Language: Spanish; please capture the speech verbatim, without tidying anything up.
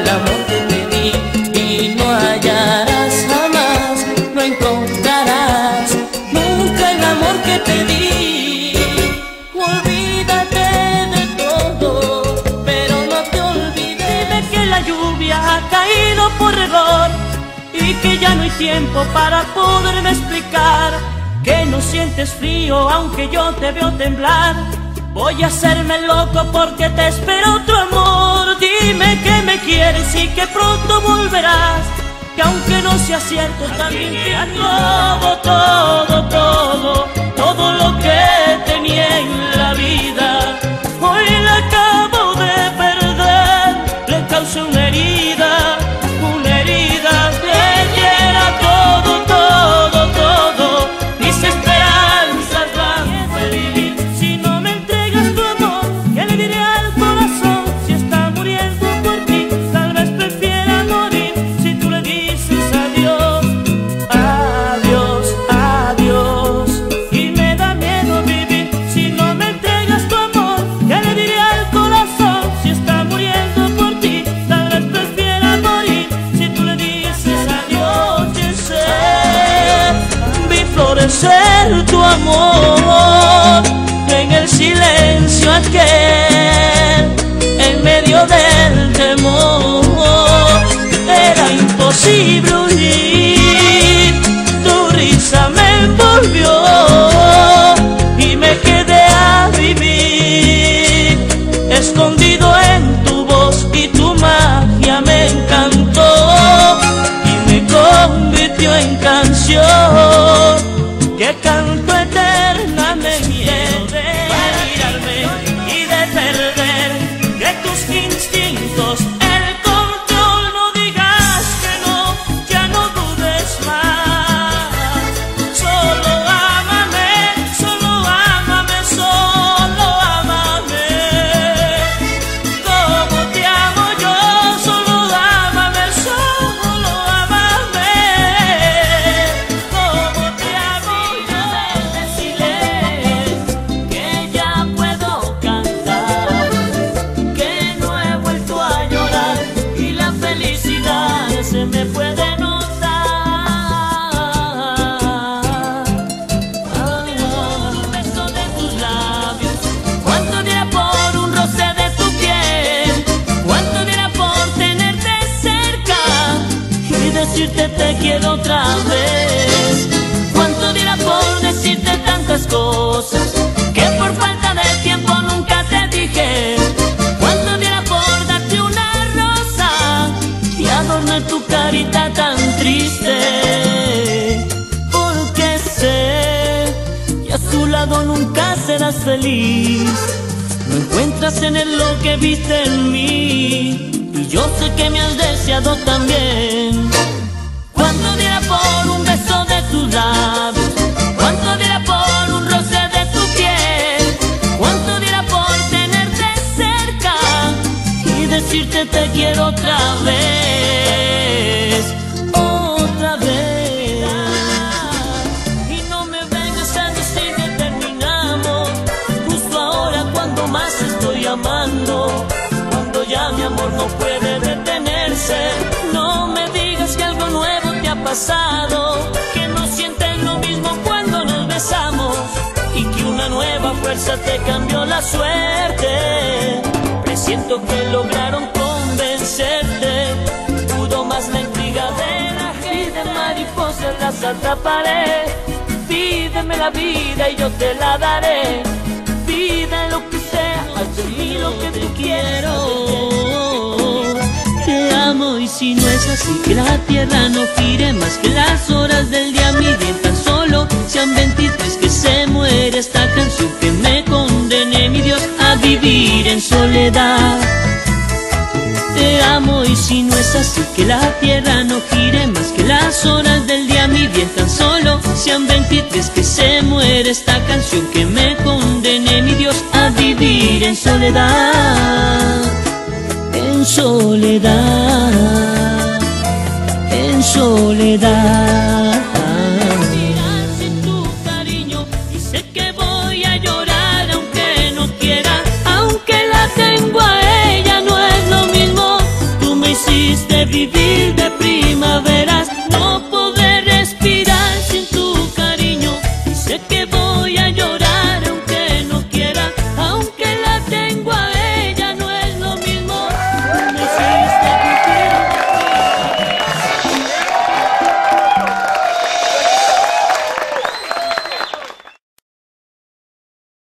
el amor que te di y no hallarás jamás, no encontrarás nunca el amor que te di. Olvídate de todo, pero no te olvides de que la lluvia ha caído por error y que ya no hay tiempo para poderme explicar que no sientes frío aunque yo te veo temblar. Voy a hacerme loco porque te espero otro amor. Dime que me quieres y que pronto volverás, que aunque no sea cierto también te acabo todo, todo, todo lo que tenía en la vida. Hoy la acabo de perder, le causé una herida, una herida que era todo, todo, todo. Mis esperanzas van a vivir. Si no me entregas tu amor, ¿qué le diré al corazón si está muriendo por ti? Tal vez prefiera morir si tú le dices adiós, adiós, adiós. Y me da miedo vivir si no me entregas tu amor. ¿Qué le diré al corazón si está muriendo por ti? Tal vez prefiera morir si tú le dices adiós. Yo sé, vi florecer tu amor en el silencio aquel, en medio del temor. Era imposible huir, tu risa me envolvió y me quedé a vivir, escondido en tu voz, y tu magia me encantó y me convirtió en canción que canto eternamente. Para mirarme y de perder de tus instintos el control. No digas que no, ya no dudes más. Solo ámame, solo ámame, solo ámame. Como te amo yo, solo ámame, solo ámame. Como te amo yo. Decirles que ya puedo cantar, que no he vuelto a llorar y la felicidad se me puede notar. Un beso de tus labios, cuánto diera por un roce de tu piel, cuánto diera por tenerte cerca y decirte te quiero otra vez, cuánto diera por decirte tantas cosas que por falta de tiempo nunca te dije, cuánto diera por darte una rosa y adornar tu carita tan triste, porque sé que a su lado nunca serás feliz. No encuentras en él lo que viste en mí y yo sé que me has deseado también. Cuánto diera por un beso de tus labios, cuánto diera por un roce de tu piel, cuánto diera por tenerte cerca y decirte te quiero otra vez, otra vez. Y no me vengas a decir que terminamos justo ahora cuando más estoy amando, cuando ya mi amor no puede detenerse. No me digas que algo nuevo te ha pasado, que no sientes lo mismo cuando nos besamos y que una nueva fuerza te cambió la suerte. Presiento que lograron convencerte, pudo más la intriga de la gente. De mariposas las atraparé, pídeme la vida y yo te la daré. Pide lo que sea, haz de mí lo que tú quiero. Te amo y si no es así, que la tierra no gire más, que las horas del día miden tan solo sean veintitrés, que se muere esta canción, que me condene mi Dios a vivir en soledad. Te amo y si no es así, que la tierra no gire más, que las horas del día miden tan solo sean veintitrés, que se muere esta canción, que me condene mi Dios a vivir en soledad. En soledad, en soledad.